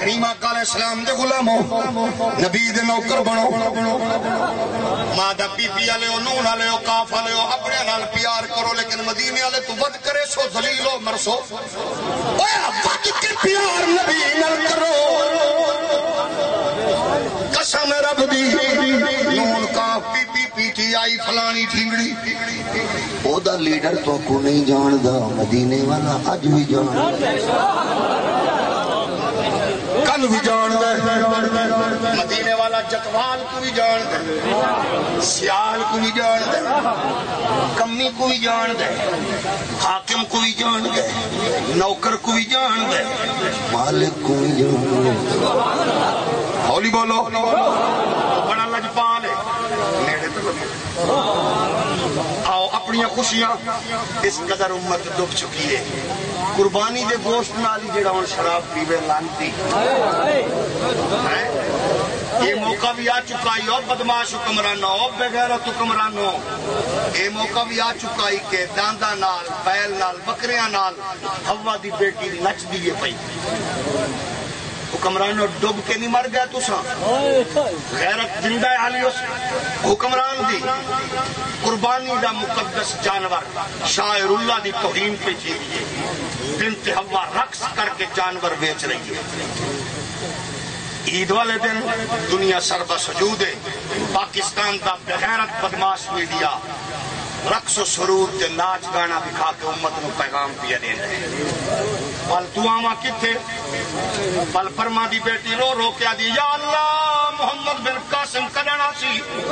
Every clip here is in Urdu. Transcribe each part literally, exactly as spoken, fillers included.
حلیمہ علیہ السلام دے غلامو نبی دے نوکر بنو ماں دا پی پی والے ہو نون والے ہو کاف والے ہو اپنے نال پیار کرو لیکن مدینے والے تو ود کرے سو ذلیل ہو مرسو اوے ود کے پیار نبی نال کرو قسم رب دی نون کاف پی پی پی ٹی آئی فلانی ٹھنگڑی او دا لیڈر تو کو نہیں جاندا مدینے والا اج بھی جاندا کل بھی جان دے مدینے والا جتوال کو بھی جان دے سیال کو بھی جان دے کمی کو بھی جان دے حاکم کو بھی جان دے نوکر کو بھی جان دے مالک کو بھی جان دے ہولی بولو بڑا لجپال ہے نیڑے تو آؤ اپنی خوشیاں اس قدر امت ڈوب چکی ہے قربانی دے گوشت نالی جڑا ہن شراب پیوے لانتی یہ موقع بھی آ چکا ہی او بدماش حکمرانو او بغیرت حکمرانو یہ موقع بھی آ چکا ہی کہ داندا نال بیل نال بکریاں نال ہوا دی بیٹی نچ دیے پئی حکمرانو ڈب کے نہیں مر گیا تساں غیرت زندہ حالی اس حکمران دی قربانی دا مقدس جانور شاعر اللہ دی توہین پہ چیزیے بنت حوا رقص کر کے جانور بیچ رہی ہے عید والے دن دنیا سربہ سجود ہے پاکستان دا بغیرت بدماش میڈیا رقص و سرور تے ناچ گانا دکھا کے امت نو پیغام پیا دے رہے پل دعاواں کتھے پل فرما دی بیٹی رو رو کے دی یا اللہ محمد بن قاسم کڈنا سی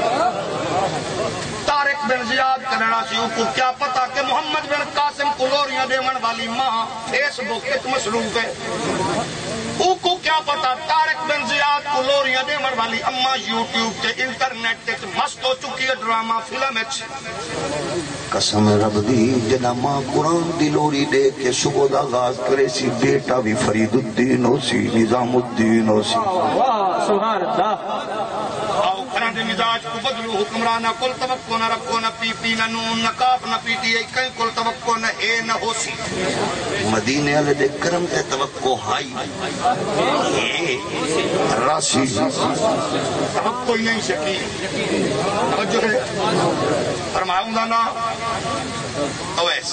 طارق بن زیاد کڈنا سی کو کیا پتا کہ محمد بن قاسم کو لوریاں دیون والی ماں فیس بک تے مصروف ہے او کو کیا پتا طارق بن زیاد کو لوریاں دیون والی اما یوٹیوب تے انٹرنیٹ تے مست ہو چکی ہے ڈرامہ فلم وچ قسم رب دی جنا ماں قرآن دی لوری دے کے صبح دا آغاز کرے سی بیٹا بھی فرید الدین ہو سی نظام الدین ہو سی سبحان اللہ آؤ کھران دے مزاج کو بدلو حکمرانہ کل توقع نہ رکھو نہ پی پی نہ نون نہ کاف نہ پی ٹی آئی کہیں کل توقع نہ اے نہ ہو سی مدینے والے دے کرم تے توقع ہائی اے راسی توقع ہی نہیں شکی توجہ ہے فرماؤں دا نا اویس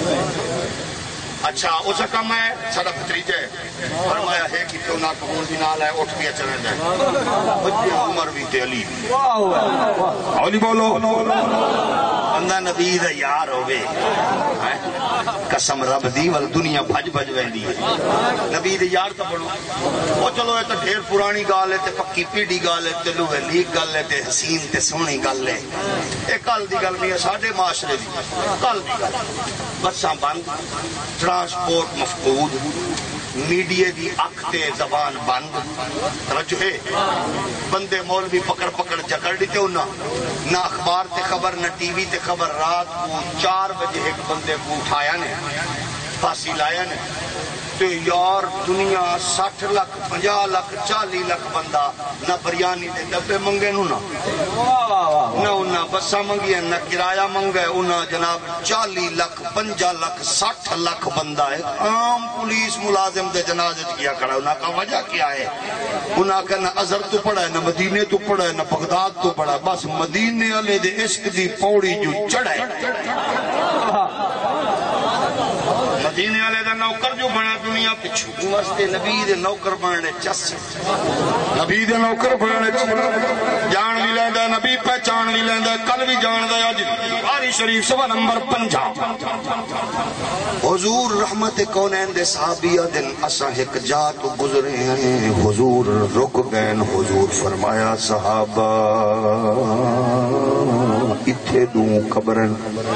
اچھا اس کا میں سارا بھتریجہ ہے فرمایا ہے کہ کیوں نہ قبول بھی نال ہے اٹھ بھی چلے جائے بچے عمر بھی تے علی بھی علی بولو بندہ نبی دا یار ہوئے قسم رب دی وال دنیا بھج بھج ویندی ہے نبی دے یار تا بڑھو وہ چلو ہے تو ڈھیر پرانی گال ہے تے پکی پیڑی گال ہے تے لوہے لیک گال ہے تے حسین تے سونی گال ہے ایک کال دی گل نہیں ہے ساڑھے معاشرے دی کال دی گل بساں بند ٹرانسپورٹ مفقود میڈیا دی اکھ تے زبان بند توجہ ہے بندے مولوی پکڑ پکڑ جکڑ دیتے ہو نا نہ اخبار تے خبر نہ ٹی وی تے خبر رات کو چار بجے ایک بندے کو اٹھایا نے پھانسی لایا نے تو یار دنیا سٹھ لاکھ پنجا لاکھ چالی لاکھ بندہ نہ بریانی دے ڈبے منگے نو نہ نہ انہاں بساں منگی نہ کرایہ منگے انہاں جناب چالی لاکھ پنجا لاکھ سٹھ لاکھ بندہ ہے عام پولیس ملازم دے جنازے کیا کھڑا انہاں کا وجہ کیا ہے انہاں کا نہ ازہر تو پڑھا ہے نہ مدینے تو پڑھا ہے نہ بغداد تو پڑھا ہے بس مدینے والے دے عشق دی پوڑی جو چڑھے مدینے والے دا نوکر جو بنا دنیا پچھو واسطے نبی دے نوکر بننے چس نبی دے نوکر بننے جان بھی لیندا نبی پہچان بھی لیندا کل بھی جان دا اج بخاری شریف سوا نمبر پنجا حضور رحمت کونین دے صحابیہ دن اساں ایک جا تو گزرے ہیں حضور رک گئے حضور فرمایا صحابہ اتھے دوں قبرن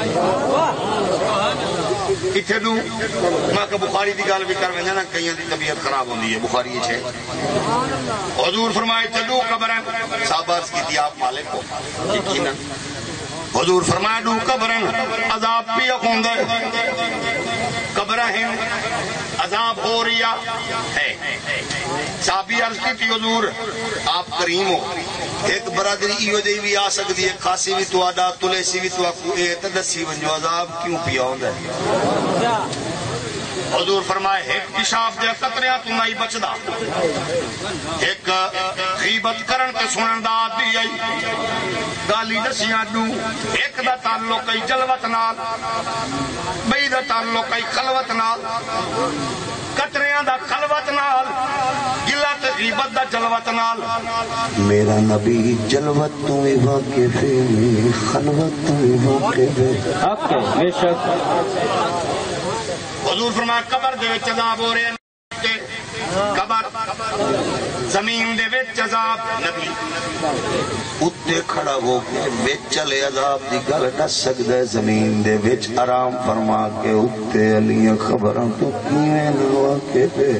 اتھے دوں ماں کا بخاری دی گال بھی کر ویندے نا کئیاں دی طبیعت خراب ہوندی ہے بخاری ہے حضور فرمائے اتھے دوں قبرن صحابہ عرض کی تھی آپ مالک ہو یقینا حضور فرمائے دوں قبرن عذاب بھی ہوندے قبرہ ہیں عذاب ہو رہا ہے صحابی عرض کی تھی حضور آپ کریم ہو ایک برادری ایو دے بھی آ سکتی ہے خاصی بھی تو آدھا تلیسی بھی تو آکو اے تدسی ونجو عذاب کیوں پیا ہوندہ ہے حضور فرمائے ایک پیشاب دے قطریاں تو نہیں بچدا، ایک غیبت کرن تے سنن دا عادی آئی، گالی دسیاں دو، ایک دا تعلق ہے جلوت نال، بئی دا تعلق ہے خلوت نال، قطریاں دا خلوت نال، گلا تے غیبت دا جلوت نال۔ میرا نبی جلوت تو واقف ہے، خلوت تو واقف ہے، حق ہے بے شک۔ حضور فرمایا قبر دے وچ عذاب ہو رہے ہیں، قبر زمین دے وچ عذاب، نبی اتے کھڑا ہو کے وچ چلے عذاب دی گل دس سکدا ہے، زمین دے وچ آرام فرما کے اتے علی خبراں تو کیویں واقف ہے۔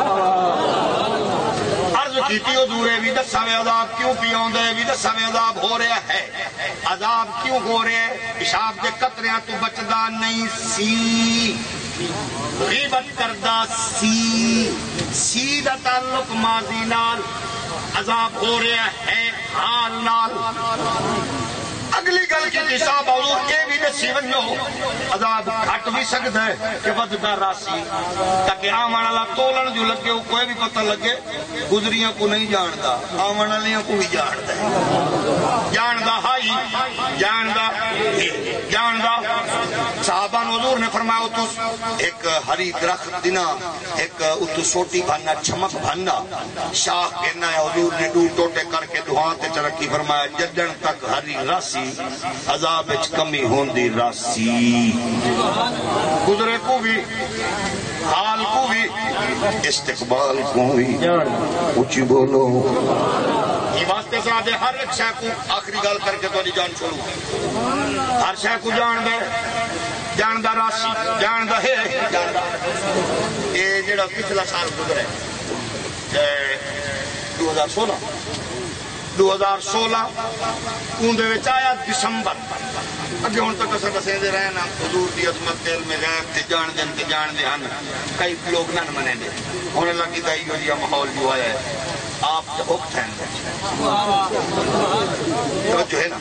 عرض کیتی حضور بھی دساں عذاب کیوں پیوندا ہے، بھی دساں عذاب ہو رہا ہے، عذاب کیوں ہو رہا ہے؟ پیشاب دے قطریاں تو بچدا نہیں سی، غیبت کردا سی، سی دا تعلق ماضی نال، عذاب ہو رہا ہے حال نال۔ اگلی گل کی صاحب حضور یہ بھی دسی ونجو عذاب گھٹ بھی سکتا ہے کہ ودتا راسی، تاکہ آمن والا تولن جو لگے وہ کوئی بھی پتہ لگے، گزریاں کو نہیں جاندا، آمن والیاں کو بھی جاندا ہے، جاندا ہائی جاندا جاندا۔ صحابہ حضور نے فرمایا تو ایک ہری درخت دینا، ایک اتو سوٹی بھننا، چمک بھننا، شاخ گرنا ہے، حضور نے دو ٹوٹے کر کے دعا تے چرکی فرمایا جدن تک ہری راسی عذاب وچ کمی ہوندی راسی، گزرے کو بھی حال کو بھی استقبال کو بھی اچھی بولو۔ یہ واسطے سے آدھے ہر ایک شے کو آخری گل کر کے تو جان چھوڑوں، ہر شے کو جان دے، جان دا راسی، جان دا ہے، جان دا یہ جڑا پچھلا سال گزرے دو ہزار سولہ دو ہزار سولہ اندے وچ آیا دسمبر، اگے ہن تک اساں دسے دے رہے نا حضور دی عظمت دل میں غیب تے جان دے تے جان دے ہن، کئی لوگ نہ منے دے، ہن لگی دا ایو جیا ماحول جو آیا ہے، آپ تے وقت ہیں توجہ ہے نا۔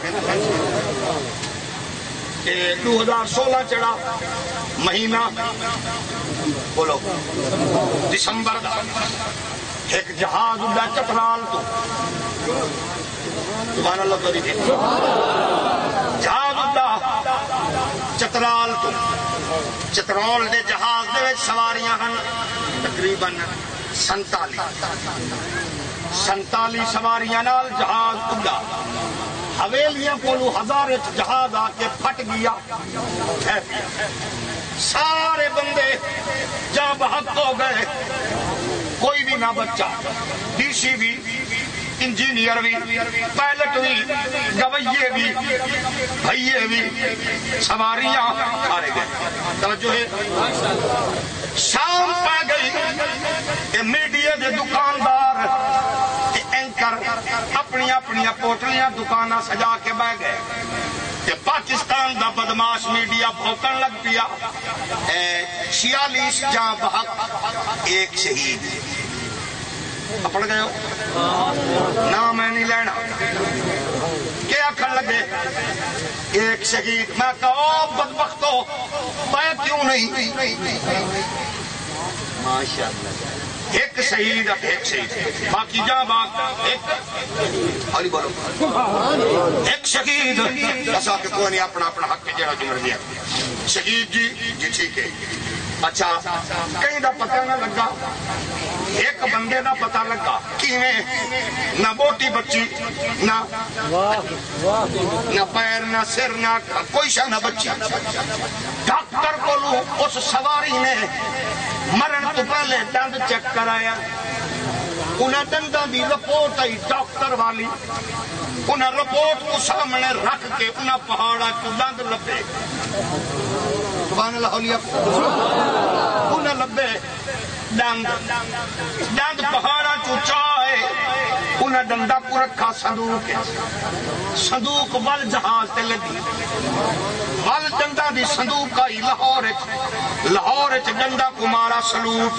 دو ہزار سولہ چڑھا مہینہ بولو دسمبر دا، ایک جہاز اڈا چترال تو، سبحان اللہ تو دیکھیں، جہاز اڈا چترال تو، چترال دے جہاز دے وچ سواریاں ہن تقریباً سنتالی سنتالی سواریاں نال جہاز اڈا، حویلیاں کولو ہزار جہاز آ کے پھٹ گیا، سارے بندے جاں بحق ہو گئے، کوئی بھی نہ بچا، ڈی سی بھی، انجینئر بھی، پائلٹ بھی، گویے بھی، بھئیے بھی، سواریاں مارے گئے۔ توجہ ہے، شام پہ گئی، یہ میڈیا دے دکاندار اینکر اپنی اپنی پوٹلیاں دکاناں سجا کے بہ گئے، کہ پاکستان دا بدماش میڈیا بھوکن لگ پیا، چھیالیس جاں بحق ایک شہید، پڑھ گئے ہو نام میں نہیں لینا، کیا آخر لگے ایک شہید، میں کہو بدبختو میں کیوں نہیں، ماشاءاللہ ایک شہید ایک شہید، باقی جہاں باغ ایک علی بولو ایک شہید، ایسا کہ کوئی نہیں اپنا اپنا حق کے جڑا جمر دیا شہید جی جی ٹھیک ہے۔ اچھا کہیں دا پتہ نہ لگا، ایک بندے دا پتہ لگا کیویں، نہ بوٹی بچی، نہ نہ پیر نہ سر نہ کوئی شے نہ بچی، ڈاکٹر کولو اس سواری نے مرن تو پہلے دند چیک کرایا، انہیں دنداں دی رپورٹ آئی ڈاکٹر والی، انہیں رپورٹ کو سامنے رکھ کے انہیں پہاڑا کو دند لبے، سبحان اللہ علیہ، انہیں لبے دند دند پہاڑا کو چاہے، انہیں ڈنڈا کو رکھا صندوق، صندوق ول جہاز تے لگی، ول ڈنڈا دی صندوق آئی لاہور، لاہور ڈنڈا کو مارا سلوٹ،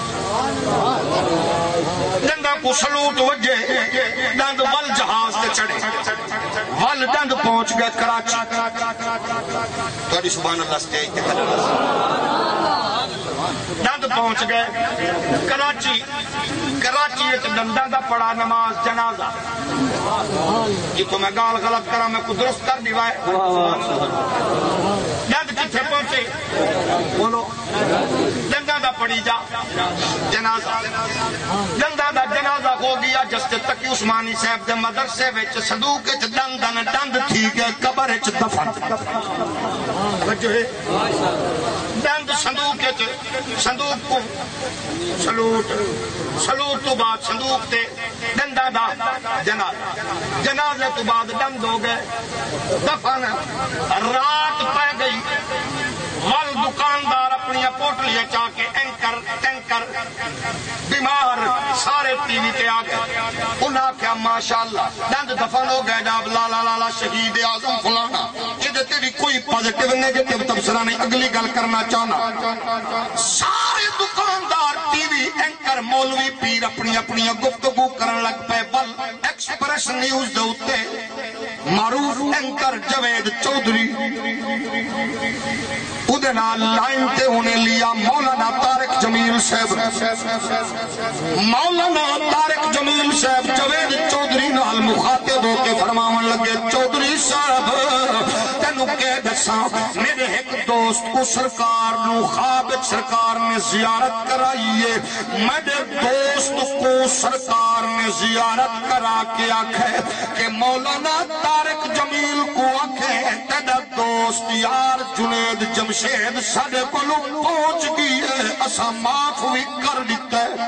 ڈنڈا کو سلوٹ وجے، ڈند ول جہاز تے چڑھے، ول ڈند پہنچ گئے کراچی، تو سبحان اللہ سٹیج تے دند پہنچ گئے کراچی کراچی ایک دندہ دا پڑا نماز جنازہ یہ تو میں گال غلط کرا میں کو درست کر دیوائے دند کتھے پہنچے بولو دندہ دا پڑی جا جنازہ دندہ دا جنازہ ہو گیا جس تقی عثمانی صاحب دے مدرسے وچ صندوق وچ دند دند تھی گئے قبر وچ دفن دند صندوق وچ صندوق کو سلوٹ سلوٹ تو بعد صندوق تے دندہ دا جنازہ جنازے تو بعد دند ہو گئے دفن رات پہ گئی ول دکاندار اپنی پوٹلیاں چاہ کے اینکر ٹینکر بیمار سارے ٹی وی تے آ گئے انہاں کیا ماشاءاللہ دند دفن ہو گئے جاب لالا لالا شہید اعظم فلانا یہ تیری کوئی پازیٹیو نیگیٹو تبصرہ نہیں اگلی گل کرنا چاہنا سارے دکاندار ٹی وی اینکر مولوی پیر اپنی اپنی گفتگو کرن لگ پے بل ایکسپریس نیوز دے اوتے معروف اینکر جوید چودھری ادھے نال لائن تے انہیں لیا مولانا طارق جمیل صاحب مولانا طارق جمیل صاحب جوید چودھری نال مخاطب ہو کے فرماون لگے چودھری صاحب تینوں کہہ دساں میرے ایک دوست کو سرکار نو خواب سرکار نے زیارت کرائیے میرے دوست کو سرکار نے زیارت کرا کے آکھے کہ مولانا طارق جمیل کو آکھے تیرا دوست یار جنید جمشید ساڑے کلو پہنچ گئی ہے اسا معاف بھی کر دیتا ہے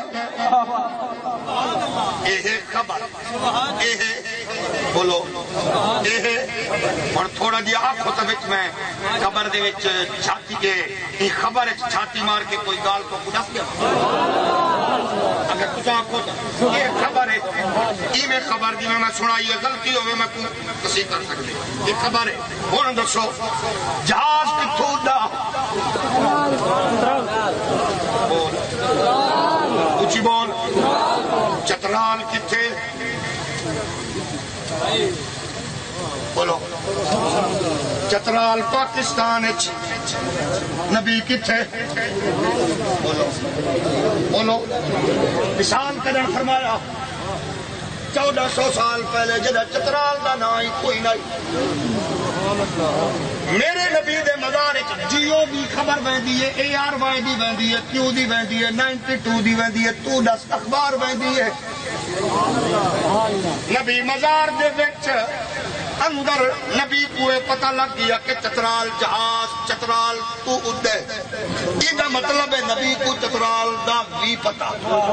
اے خبر اے بولو اے اور تھوڑا جی آنکھوں تبت میں خبر دے وچ چھاتی کے یہ خبر ہے چھاتی مار کے کوئی گال کو کدس گیا اگر کچھ آنکھوں تا یہ خبر ہے یہ میں خبر دی میں سنائی ہے غلطی ہوئے میں کسی کر سکتے یہ خبر ہے بولن دسو جہاز کی تھوڑا بول اچھی بول چترال کتھے بولو چترال پاکستان نبی کتھے بولو بولو نشان قدر فرمایا چودہ سو سال پہلے جدہ چترال دا نائی کوئی نہیں میرے نبی دے مزار جیو بھی خبر بہندی ہے اے آر وائی دی بہندی ہے کیو دی بہندی ہے نائنٹی ٹو دی بہندی ہے تو دس اخبار بہندی ہے نبی مزار دے وچ اندر نبی کوئے پتہ لگ گیا کہ چترال جہاز چترال تو اڈے یہ دا مطلب ہے نبی کو چترال دا بھی پتہ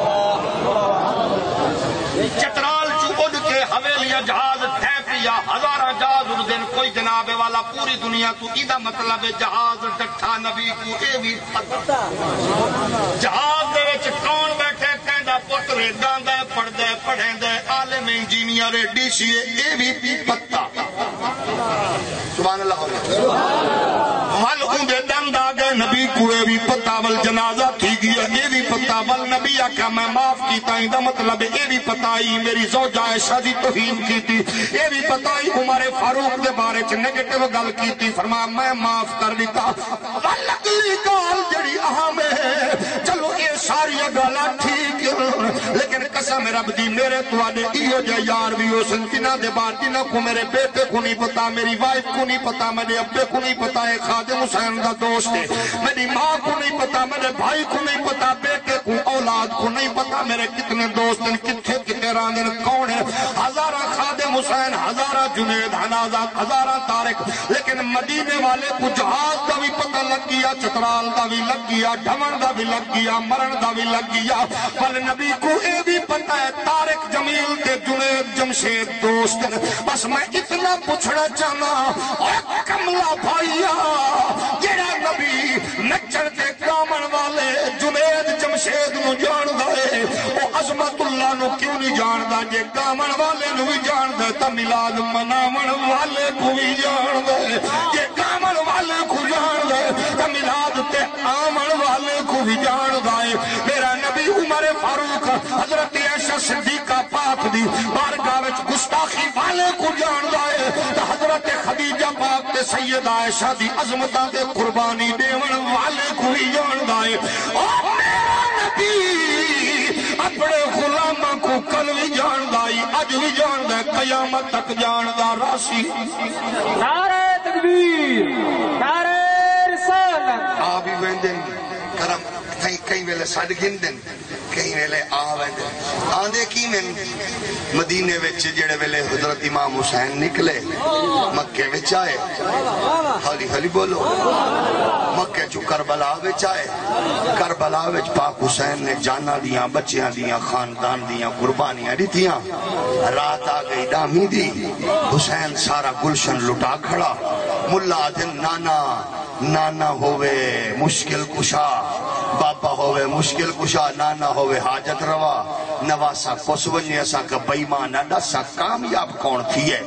چترال چو اڈ کے حویلیاں جہاز تھے پیا ہزارہ جہاز اڑ دن کوئی جناب والا پوری دنیا تو یہ دا مطلب ہے جہاز ڈٹھا نبی کو اے بھی پتہ جہاز دے وچ کون بیٹھے کہندا پترے گاندے پڑھدے پڑھیندے عالم انجینئر ڈی سی اے بھی پتہ سبحان اللہ ول اندے دند آ گئے نبی کوئے بھی پتہ ول جنازہ تھی گیا یہ بھی پتہ ول نبی آکھا میں معاف کیتا ہی دا مطلب یہ بھی پتہ ہی میری زوجہ عائشہ دی توہین کی تھی یہ بھی پتہ ہی عمر فاروق دے بارے چ نیگیٹو گل کی تھی فرمایا میں معاف کر دیتا ول اگلی گال جڑی اہم ہے چلو یہ ساری گالاں ٹھیک لیکن قسم رب دی میرے تواڈے ایو جے یار بھی ہو سن جنہاں دے بعد جنہاں کو میرے بیٹے کو نہیں پتا میری وائف کو نہیں پتا میرے ابے کو نہیں پتا ہے خادم حسین دا دوست ہے میری ماں کو نہیں پتا میرے بھائی کو نہیں پتا بیٹے کو اولاد کو نہیں پتا میرے کتنے دوست ہیں کتنے کتنے راندن کون ہے ہزارہ خادم حسین ہزارہ جنید ہزارہ ہزارہ طارق لیکن مدینے والے کو جہاز دا بھی پتہ لگ گیا چترال دا بھی لگ گیا ڈھمن دا بھی لگ گیا مرن دا بھی لگ گیا پر نبی کو اے بھی پتہ ہے طارق جمیل کے جنید جمشید دوست بس میں اتنا پوچھنا چاہنا اور کملا بھائیا جڑا نبی نچر کے کامن والے جنید جمشید نو جان دے وہ عظمت اللہ نو کیوں نہیں جان دا جے کامن والے نو بھی جان دے تا میلاد مناون والے کو بھی جان دے جے کامن والے کو جان دے تا میلاد تے آمن والے کو بھی جان دے میرا نبی عمر فاروق حضرت عائشہ صدیقہ پاک دی بارگاہ وچ گستاخی والے کو جان دے حضرت خدیجہ پاک تے سید عائشہ دی عظمتاں دے قربانی دیون والے کوئی جاندا ہے او میرا نبی اپنے غلاماں کو کل بھی جاندا ہے اج بھی جاندا ہے قیامت تک جاندا راسی نعرہ تکبیر نعرہ رسالت آ بھی ویندن کرم کئی کئی ویلے سڈ گھندن کئی ویلے آ ویندن آندے کی من مدینے وچ جڑے ویلے حضرت امام حسین نکلے مکے وچ آئے حالی حالی بولو مکے چو کربلا وچ آئے کربلا وچ پاک حسین نے جانا دیاں بچیاں دیاں خاندان دیاں قربانیاں دیتیاں رات آ گئی ڈامی دی حسین سارا گلشن لٹا کھڑا ملا دن نانا نانا ہوئے مشکل کشا بابا ہوئے مشکل کشا نانا ہوئے حاجت روا نواسا کس ونی اسا کا بیمان اڈسا کامیاب کون تھی ہے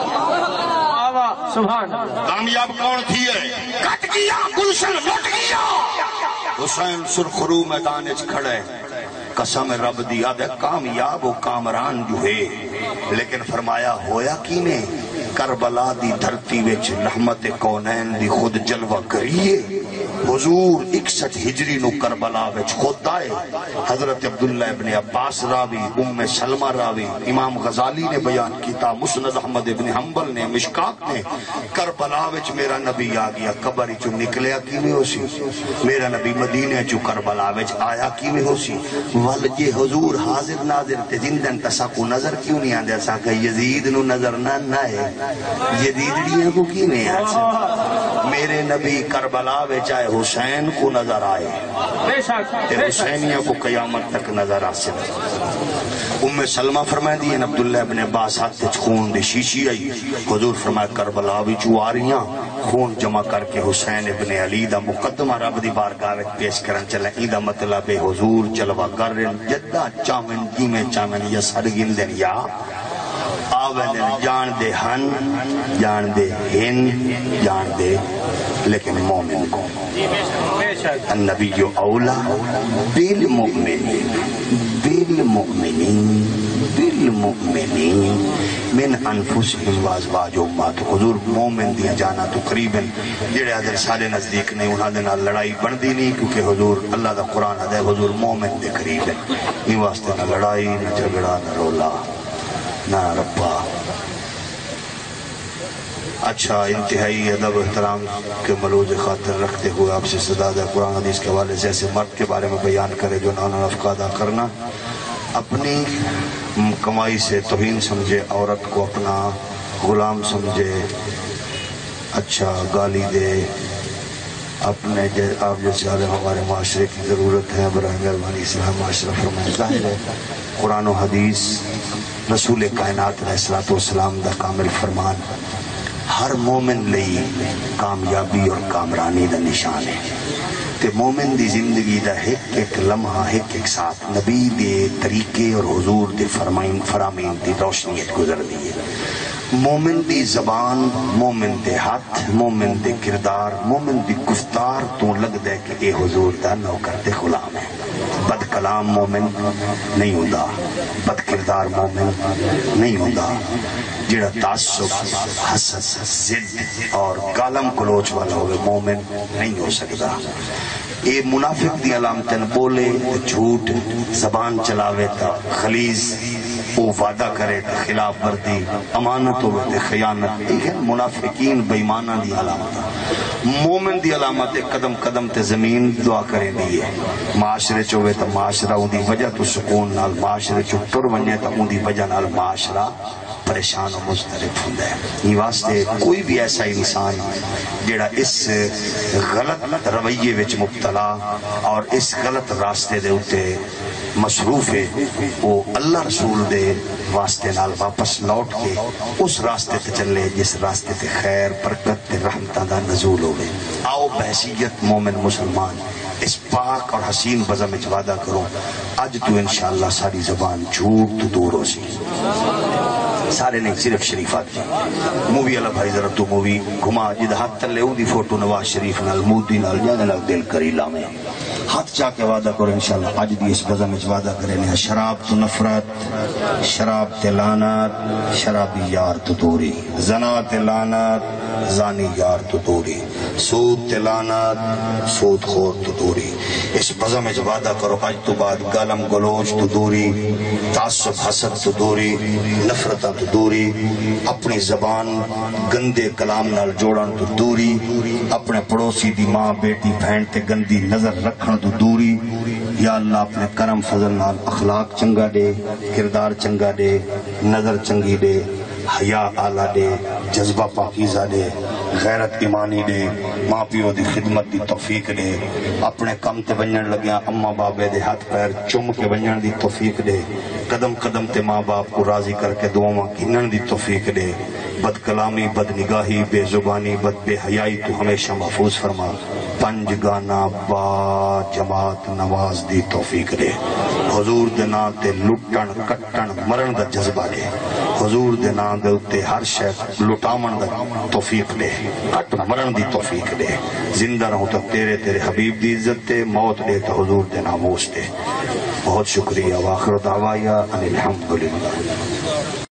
کامیاب کون تھی ہے کٹ گیا گلشن لٹ گیا حسین سرخرو میدان اچ کھڑے قسم رب دیا دے کامیاب و کامران جو ہے لیکن فرمایا ہویا کی نے کربلا دی دھرتی وچ رحمت کونین دی خود جلوہ کریے حضور اکسٹھ ہجری نو کربلا وچ خود آئے حضرت عبداللہ ابن عباس راوی ام سلمہ راوی امام غزالی نے بیان کیتا مسند احمد ابن حنبل نے مشکات نے کربلا وچ میرا نبی آ گیا قبر چو نکلیا کیویں ہو سی میرا نبی مدینے چو کربلا وچ آیا کیویں ہو سی ول جے حضور حاضر ناظر تے زندن تسا کو نظر کیوں نہیں آندے اسا کہ یزید نو نظر نہ نہ ہے یزیدیاں کو کیویں آ میرے نبی کربلا وچ آئے حسین کو نظر آئے تے حسینیوں کو قیامت تک نظر آ سکے ام سلمہ فرمائے دی ان عبداللہ ابن عباس ہاتھ خون دی شیشی آئی حضور فرمائے کربلا بھی چواریاں خون جمع کر کے حسین ابن علی دا مقدمہ رب دی بارگاہ وچ پیش کرن چلے ایدہ مطلب حضور جلوہ کرن جدہ چامن جیمیں چامن یا سڑگن دن یا آوین جان دے ہن جان دے ہن جان دے لیکن مومن کو النبی جو اولا بالمؤمنین بالمؤمنین بالمؤمنین من انفسهم وازواج امات حضور مومن دیا جانا تقریباً جڑے حضر سارے نزدیک نہیں انہاں دے نال لڑائی بندی نہیں کیونکہ حضور اللہ دا قرآن دے حضور مومن دے قریب ہے یہ واسطے نہ لڑائی نہ جھگڑا نہ رولا نہ ربا اچھا انتہائی ادب احترام کے ملوز خاطر رکھتے ہوئے آپ سے صدادہ قرآن حدیث کے حوالے سے ایسے مرد کے بارے میں بیان کرے جو نانا نفقہ ادا کرنا اپنی کمائی سے توہین سمجھے عورت کو اپنا غلام سمجھے اچھا گالی دے اپنے آپ جیسے آلے ہمارے معاشرے کی ضرورت ہے براہ مہربانی اسلام معاشرہ فرمائے ظاہر ہے قرآن و حدیث رسول کائنات علیہ السلام دا کامل فرمان ہر مومن لئی کامیابی اور کامرانی دا نشان ہے تے مومن دی زندگی دا ایک ایک لمحہ ایک ایک ساتھ نبی دے طریقے اور حضور دے فرمائن فرامین دی روشنیت گزر دی ہے مومن دی زبان مومن دے ہاتھ مومن دے کردار مومن دی گفتار تو لگ دے کہ اے حضور دا نوکر تے غلام ہے بد کلام مومن نہیں ہوتا بد کردار مومن نہیں ہوتا جڑا تعصب حسد ضد اور کالم کلوچ والا ہوئے مومن نہیں ہو سکتا اے منافق دی علامتن بولے جھوٹ زبان چلاوے تا خلیز وہ وعدہ کرے تا خلاف ورزی امانت ہوئے تا خیانت یہ منافقین بےمانہ دی علامت مومن دی علامت قدم قدم تے زمین دعا کرے دی ہے معاشرے چوے تا معاشرہ ان دی وجہ تو سکون نال معاشرے چو ٹر ونجے تا ان دی وجہ نال معاشرہ پریشان و مضطرب ہوتا ہے یہ واسطے کوئی بھی ایسا انسان جڑا اس غلط رویے وچ مبتلا اور اس غلط راستے دے اتے مصروف ہے وہ اللہ رسول دے واسطے نال واپس لوٹ کے اس راستے تے چلے جس راستے تے خیر برکت تے رحمتاں دا نزول ہوئے آؤ بحثیت مومن مسلمان اس پاک اور حسین بزم وچ وعدہ کرو اج تو انشاءاللہ ساری زبان جھوٹ تو دور ہو سی سارے نہیں صرف شریفات کی مووی اللہ بھائی ذرا تو مووی گھما جد ہاتھ تلے او دی فوٹو نواز شریف نال مودی نال جانے نال دل کری لامے ہاتھ چاہ کے وعدہ کرو انشاءاللہ آج دی اس بزم وچ وعدہ کرے شراب تو نفرت شراب تے لعنت شرابی یار تو دوری زنا تے لعنت زانی یار تو دوری، سود تلانت سود خور تو دوری، اس بزم اچ وعدہ کرو اج تو بعد گالم گلوچ تو دوری، تعصب حسد تو دوری، نفرتاں تو دوری، اپنی زبان گندے کلام نال جوڑن تو دوری، اپنے پڑوسی دی ماں بیٹی بہن تے گندی نظر رکھن تو دوری۔ یا اللہ اپنے کرم فضل نال اخلاق چنگا دے، کردار چنگا دے، نظر چنگی دے، حیا آلہ دے، جذبہ پاکیزہ دے، غیرت ایمانی دے، ماں پیو دی خدمت دی توفیق دے، اپنے کم تے ونجن لگیاں اماں بابے دے ہاتھ پیر چم کے ونجن دی توفیق دے، قدم قدم تے ماں باپ کو راضی کر کے دعاواں کینن دی توفیق دے، بد کلامی، بد نگاہی، بے زبانی، بد بے حیائی تو ہمیشہ محفوظ فرما، پنج گانا با جماعت نواز دی توفیق دے، حضور دے نام تے لٹن کٹن مرن دا جذبہ دے، حضور دے نام دے اتے ہر شے لٹامن دا توفیق دے، کٹ مرن دی توفیق دے، زندہ رہوں تو تیرے تیرے حبیب دی عزت دے، موت دے تو حضور دے ناموس دے۔ بہت شکریہ، وآخر دعوایا ان الحمدللہ۔